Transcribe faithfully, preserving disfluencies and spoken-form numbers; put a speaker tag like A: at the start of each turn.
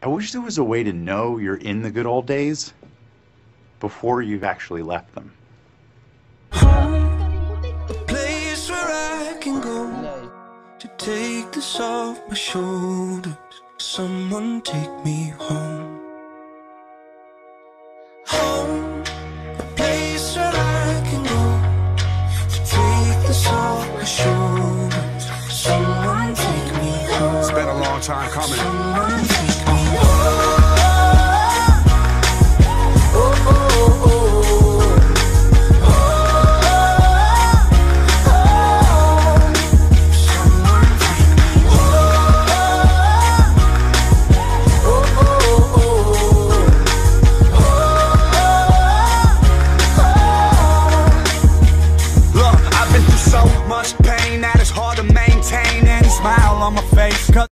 A: I wish there was a way to know you're in the good old days before you've actually left them.
B: Home, a place where I can go to take this off my shoulders. Someone take me home. Home, a place where I can go to take this off my shoulders. Someone take me home.
C: It's been a long time coming.
B: Someone take me home.